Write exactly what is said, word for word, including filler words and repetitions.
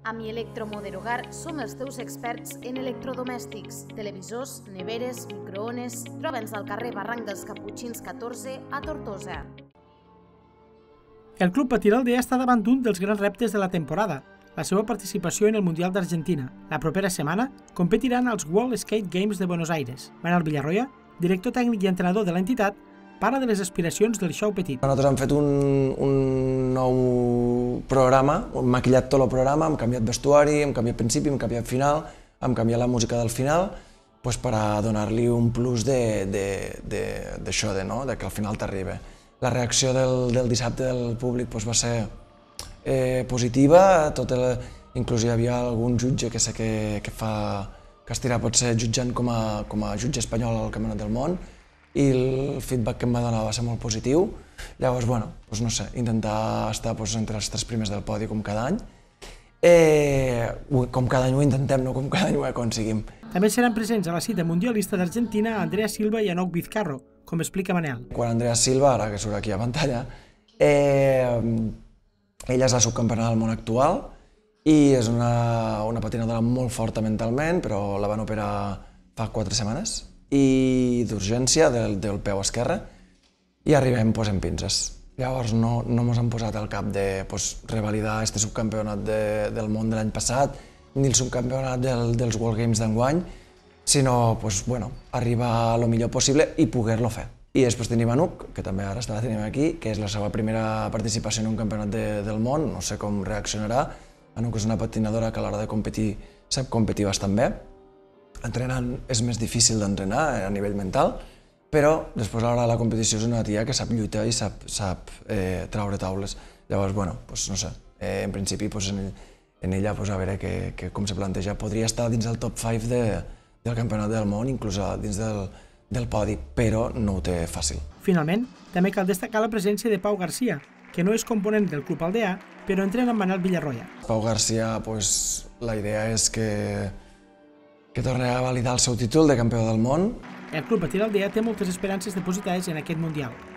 A Mi Electromoder Hogar som els teus experts en electrodomèstics, televisors, neveres, microones. Troba'ns al carrer Barranc dels Caputxins catorze a Tortosa. El Club Patí l'Aldea està davant d'un dels grans reptes de la temporada, la seva participació en el Mundial d'Argentina. La propera setmana competiran als World Skate Games de Buenos Aires. Manel Villarroya, director tècnic i entrenador de l'entitat, parla de les aspiracions del Xou Petit. Nosaltres hem fet un, un nou programa, hem maquillat tot el programa, hem canviat vestuari, hem canviat principi, hem canviat final, hem canviat la música del final, pues, per a donar-li un plus d'això, de, de, de, no? de que al final t'arriba. La reacció del, del dissabte del públic pues, va ser eh, positiva, tot el, inclús hi havia algun jutge que sé que, que, fa, que es tira potser jutjant com a, com a jutge espanyol al Campionat del Món, i el feedback que em va donar va ser molt positiu. Llavors, bueno, doncs no sé, intentar estar doncs, entre els tres primers del podi com cada any. Eh, com cada any ho intentem, no com cada any ho aconseguim. També seran presents a la cita mundialista d'Argentina Andrea Silva i Anouk Vizcarro, com explica Manel. Quan Andrea Silva, ara que surt aquí a pantalla, eh, ella és la subcampiona del món actual i és una, una patinadora molt forta mentalment, però la van operar fa quatre setmanes i d'urgència del, del peu esquerre, i arribem pues, en pinces. Llavors no, no ens han posat al cap de pues, revalidar este subcampionat de, del món de l'any passat, ni el subcampionat del, dels World Games d'enguany, sinó pues, bueno, arribar a lo millor possible i poder-lo fer. I després tenim Anouk, que també ara està la tenim aquí, que és la seva primera participació en un campionat de, del món, no sé com reaccionarà. Anouk és una patinadora que a l'hora de competir sap competir bastant bé. Entrenant és més difícil d'entrenar a nivell mental, però després a l'hora de la competició és una tia que sap lluitar i sap, sap eh, traure taules. Llavors, bueno, pues, no sé, eh, en principi pues, en, en ella pues, a veure que, que, com se planteja. Podria estar dins del top cinc de, del campionat del món, inclús dins del, del podi, però no ho té fàcil. Finalment, també cal destacar la presència de Pau Garcia, que no és component del Club Aldea, però entrena amb Manel Villarroya. Pau Garcia, pues, la idea és que que torni a validar el seu títol de campió del món. El Club Patí l'Aldea té moltes esperances depositades en aquest Mundial.